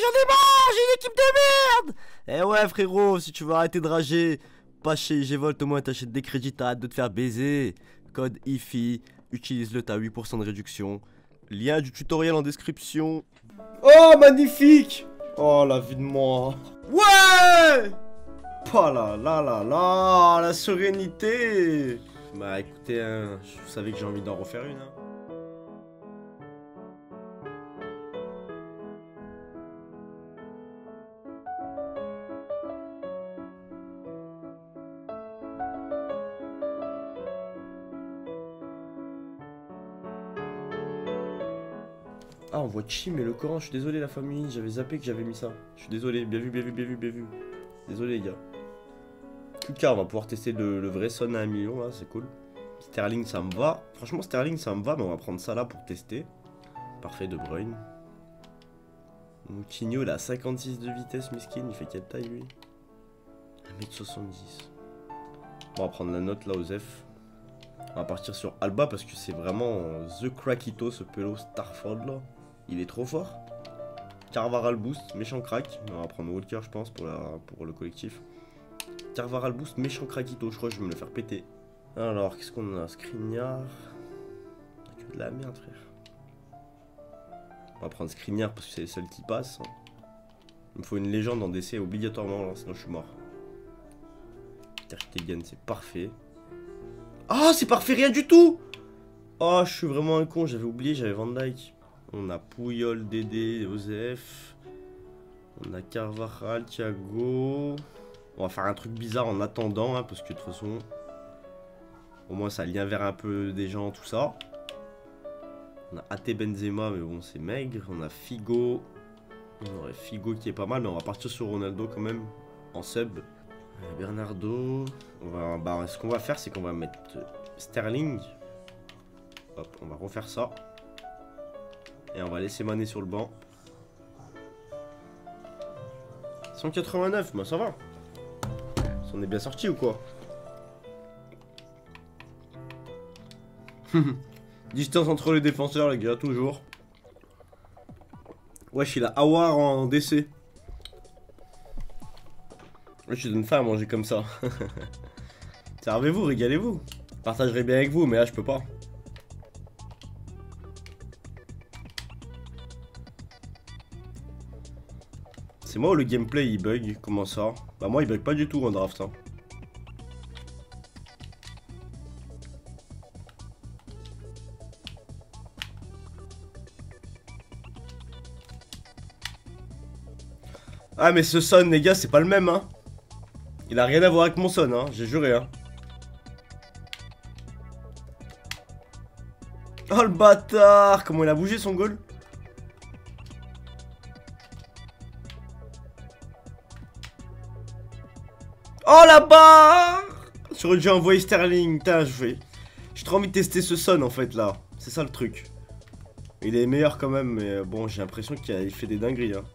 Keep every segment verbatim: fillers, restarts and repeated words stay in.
j'en ai marre, j'ai une équipe de merde. Eh ouais frérot, si tu veux arrêter de rager, pas chez I G Volt, au moins t'achètes des crédits, t'arrêtes de te faire baiser. Code I F I, utilise-le, t'as huit pour cent de réduction. Lien du tutoriel en description. Oh magnifique. Oh la vie de moi. Ouais. Oh là là là là, la sérénité. Bah écoutez, hein, je savais que j'ai envie d'en refaire une. Hein. Ah, on voit Chi, mais le Coran, je suis désolé la famille, j'avais zappé que j'avais mis ça. Je suis désolé, bien vu, bien vu, bien vu, bien vu. Désolé les gars. Q K, on va pouvoir tester le, le vrai Son à un million, là, c'est cool. Sterling, ça me va. Franchement, Sterling, ça me va, mais on va prendre ça là pour tester. Parfait, De Bruyne. Moutinho, il a cinquante-six de vitesse, miskin, il fait quelle taille lui? un mètre soixante-dix. On va prendre la note là aux F. On va partir sur Alba parce que c'est vraiment The Crackito, ce pelo Starford là. Il est trop fort. Carvajal Boost, méchant crack. On va prendre Walker, je pense, pour, la, pour le collectif. Carvajal Boost, méchant crackito. Je crois que je vais me le faire péter. Alors, qu'est-ce qu'on a? Skriniar. On a que de la merde, frère. On va prendre Skriniar parce que c'est les seuls qui passent. Il me faut une légende en D C obligatoirement, là, sinon je suis mort. Ter Stegen, c'est parfait. Ah, oh, c'est parfait, rien du tout. Oh, je suis vraiment un con, j'avais oublié, j'avais Van Dijk. On a Puyol, Dédé, Osef. On a Carvajal, Thiago. On va faire un truc bizarre en attendant, hein, parce que de toute façon, au moins ça lien vers un peu des gens, tout ça. On a A T Benzema, mais bon, c'est maigre. On a Figo. On aurait Figo qui est pas mal, mais on va partir sur Ronaldo quand même, en sub. Bernardo. On va, bah, ce qu'on va faire, c'est qu'on va mettre Sterling. Hop, on va refaire ça. Et on va laisser Mané sur le banc. cent quatre-vingt-neuf, bah ça va. Ça en est bien sorti ou quoi? Distance entre les défenseurs, les gars, toujours. Wesh, il a Awar en D C. Je donne faim à manger comme ça. Servez-vous, régalez-vous. Partagerai bien avec vous, mais là je peux pas. C'est moi ou le gameplay il bug? Comment ça? Bah moi il bug pas du tout en draft. Hein. Ah mais ce Son les gars c'est pas le même hein. Il a rien à voir avec mon Son hein, j'ai juré hein. Oh le bâtard! Comment il a bougé son goal? Oh là-bas! J'aurais dû envoyer Sterling, putain je vais... J'ai trop envie de tester ce Son en fait là, c'est ça le truc. Il est meilleur quand même mais bon j'ai l'impression qu'il fait des dingueries hein.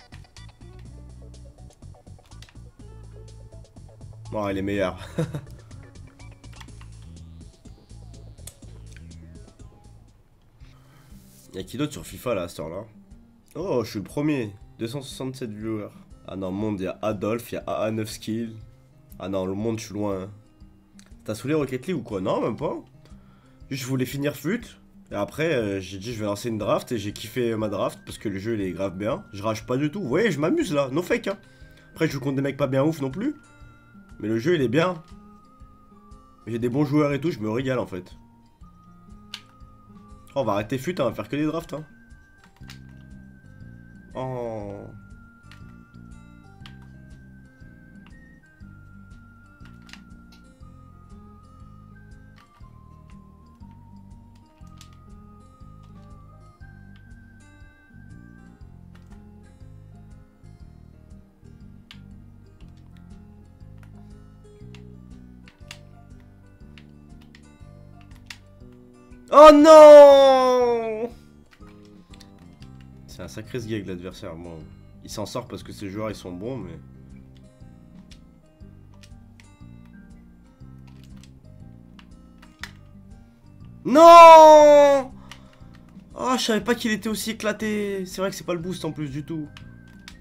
Bon, il est meilleur. Y'a qui d'autre sur FIFA là à cette heure là? Oh, je suis le premier. deux cent soixante-sept viewers. Ah non, le monde, il y a Adolphe, il y a A A neuf Skill. Ah non, le monde, je suis loin. Hein. T'as saoulé Rocket League ou quoi? Non, même pas. Juste, je voulais finir fut. Et après, euh, j'ai dit, je vais lancer une draft et j'ai kiffé ma draft parce que le jeu, il est grave bien. Je rage pas du tout. Vous voyez, je m'amuse là. No fake, hein. Après, je joue contre des mecs pas bien ouf non plus. Mais le jeu il est bien. J'ai des bons joueurs et tout, je me régale en fait. Oh, on va arrêter fut, hein, on va faire que des drafts. Hein. Oh. Oh non! C'est un sacré sgeg l'adversaire. Bon, il s'en sort parce que ses joueurs ils sont bons, mais... Non! Oh, je savais pas qu'il était aussi éclaté. C'est vrai que c'est pas le boost en plus du tout.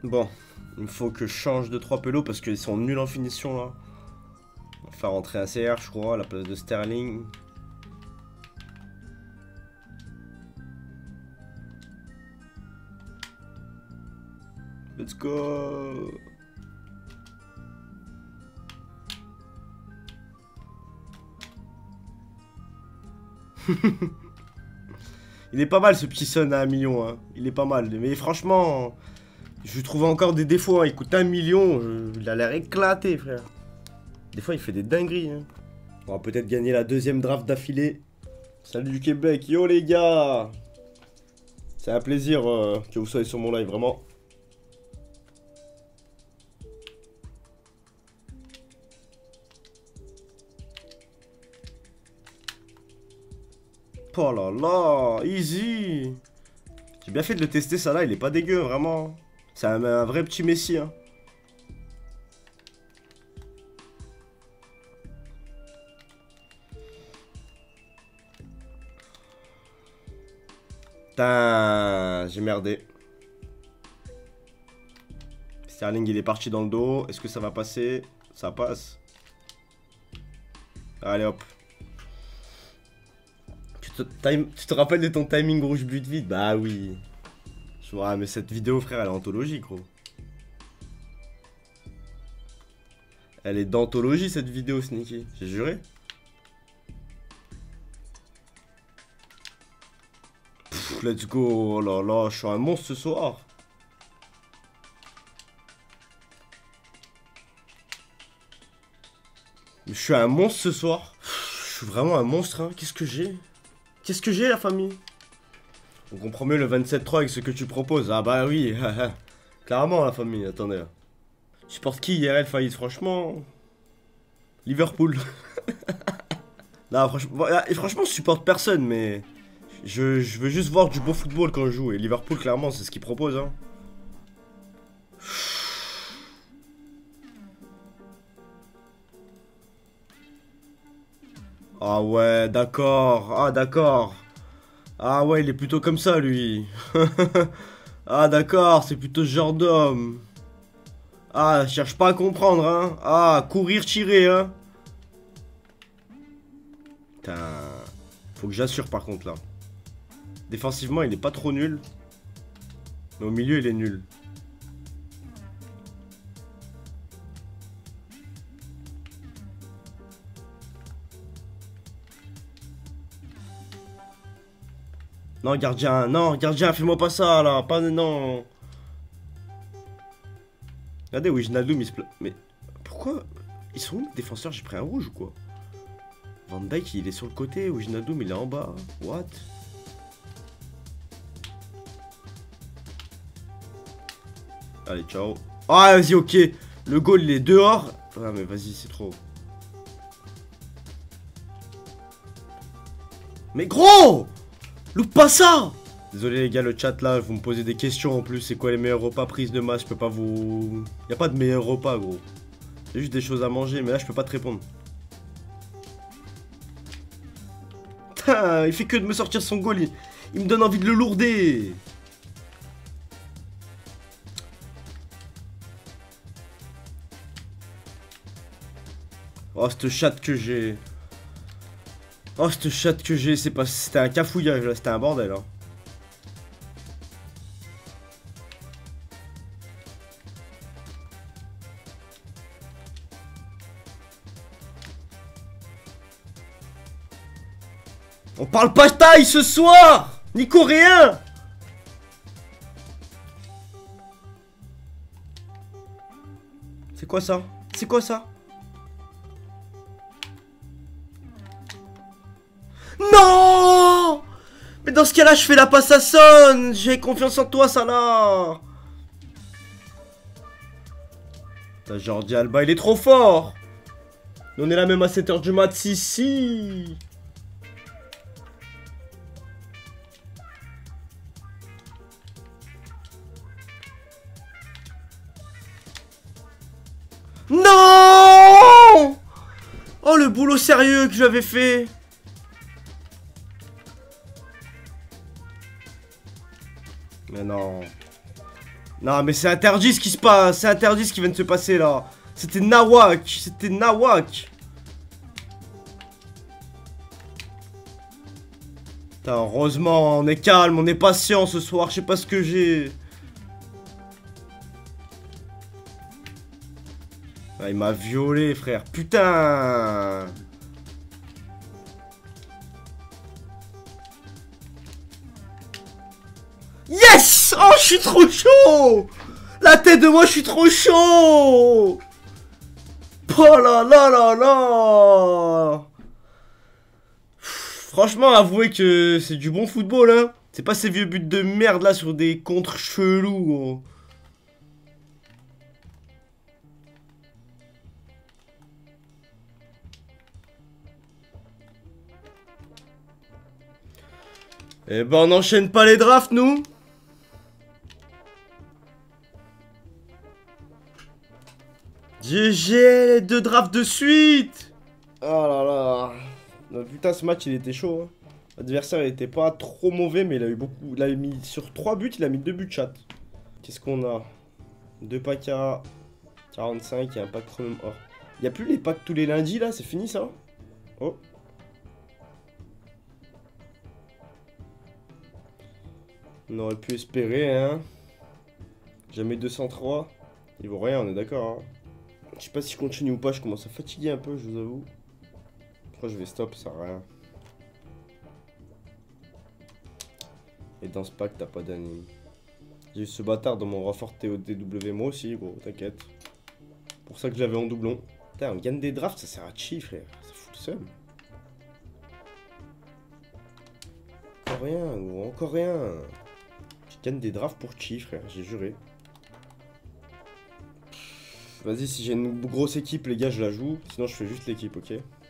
Bon, il faut que je change de trois pelos parce qu'ils sont nuls en finition là. On va faire rentrer un C R, je crois, à la place de Sterling. Let's go. Il est pas mal ce petit Son à un million, hein. Il est pas mal. Mais franchement, je lui trouve encore des défauts. Hein. Il coûte un million, je... il a l'air éclaté, frère. Des fois, il fait des dingueries. Hein. On va peut-être gagner la deuxième draft d'affilée. Salut du Québec, yo les gars. C'est un plaisir euh, que vous soyez sur mon live, vraiment. Oh là là, easy. J'ai bien fait de le tester, ça là, il est pas dégueu, vraiment. C'est un, un vrai petit Messi, hein. Putain, j'ai merdé. Sterling, il est parti dans le dos. Est-ce que ça va passer? Ça passe. Allez, hop. Tu te, time, tu te rappelles de ton timing rouge but vide? Bah oui. Je vois, mais cette vidéo, frère, elle est anthologie, gros. Elle est d'anthologie, cette vidéo, Sneaky. J'ai juré. Pff, let's go. Oh là là, je suis un monstre ce soir. Je suis un monstre ce soir. Je suis vraiment un monstre, hein. Qu'est-ce que j'ai? Qu'est-ce que j'ai, la famille? On comprend mieux le vingt-sept trois avec ce que tu proposes. Ah bah oui. Clairement, la famille. Attendez. Tu supportes qui, I R L faillite? Franchement... Liverpool. Non, franchement, franchement, je supporte personne, mais... Je, je veux juste voir du beau football quand je joue. Et Liverpool, clairement, c'est ce qu'ils proposent, hein. Ah ouais, d'accord. Ah d'accord. Ah ouais, il est plutôt comme ça, lui. Ah d'accord, c'est plutôt ce genre d'homme. Ah, je cherche pas à comprendre, hein. Ah, courir, tirer, hein. Putain. Faut que j'assure, par contre, là. Défensivement, il est pas trop nul. Mais au milieu, il est nul. Non, gardien, non, gardien, fais-moi pas ça, là. Pas, non. Regardez, Wijnaldum, il se... Mais pourquoi? Ils sont où les défenseurs? J'ai pris un rouge ou quoi? Van Dijk, il est sur le côté. Wijnaldum, il est en bas. What? Allez, ciao. Ah, vas-y, ok. Le goal, il est dehors. Ah, mais vas-y, c'est trop. Mais gros! Loupe pas ça! Désolé les gars, le chat là, vous me posez des questions en plus. C'est quoi les meilleurs repas prise de masse? Je peux pas vous... Y a pas de meilleurs repas, gros. C'est juste des choses à manger, mais là, je peux pas te répondre. Putain, il fait que de me sortir son goal. Il, il me donne envie de le lourder. Oh, cette chatte que j'ai. Oh, cette chatte que j'ai, c'est pas... C'était un cafouillage, là, c'était un bordel, hein. On parle pas taille ce soir, ni coréen. C'est quoi ça? C'est quoi ça? Non! Mais dans ce cas-là, je fais la passe à Son. J'ai confiance en toi, Salah. T'as Jordi Alba, il est trop fort. On est là même à sept heures du mat, si, si. Non! Oh, le boulot sérieux que j'avais fait. Mais non. Non, mais c'est interdit ce qui se passe. C'est interdit ce qui vient de se passer là. C'était Nawak. C'était Nawak. Putain, heureusement, on est calme, on est patient ce soir. Je sais pas ce que j'ai. Ah, il m'a violé, frère. Putain. Yes! Oh, je suis trop chaud! La tête de moi, je suis trop chaud! Oh là là là là! Franchement, avouez que c'est du bon football, hein. C'est pas ces vieux buts de merde là sur des contres chelous, gros. Eh ben, on n'enchaîne pas les drafts, nous? G G, les deux drafts de suite! Oh là là. Non, putain, ce match, il était chaud. Hein. L'adversaire, il était pas trop mauvais, mais il a eu beaucoup. Il a mis sur trois buts, il a mis deux buts de chat. Qu'est-ce qu'on a? Deux packs à quarante-cinq et un pack premium or. Il n'y a plus les packs tous les lundis, là? C'est fini, ça? Oh. On aurait pu espérer, hein. Jamais deux cent trois. Il vaut rien, on est d'accord, hein. Je sais pas si je continue ou pas, je commence à fatiguer un peu, je vous avoue. Je crois que je vais stop, ça sert à rien. Et dans ce pack, t'as pas d'anime. J'ai eu ce bâtard dans mon renfort T O D W, moi aussi, gros, t'inquiète. Pour ça que j'avais en doublon. Putain, on gagne des drafts, ça sert à chi, frère. Ça fout le seum. Encore rien, gros, encore rien. Je gagne des drafts pour chi, frère, j'ai juré. Vas-y, si j'ai une grosse équipe, les gars, je la joue. Sinon, je fais juste l'équipe, ok?